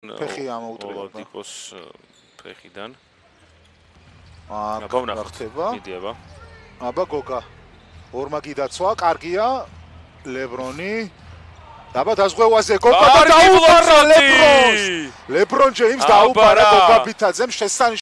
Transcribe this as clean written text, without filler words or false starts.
ფეხი ამოუტრია. ოლადიპოს ფეხიდან. აბა ვნახება. მიდიება. აბა გოგა. ორმაგი დაცვა, კარგია. ლებრონი. აბა დაზღვევაზე გოგა და დაუპარა ლებრონს. ლებრონ ჯეიმს დაუპარა გოგა ბითაძემ შესანიშნავი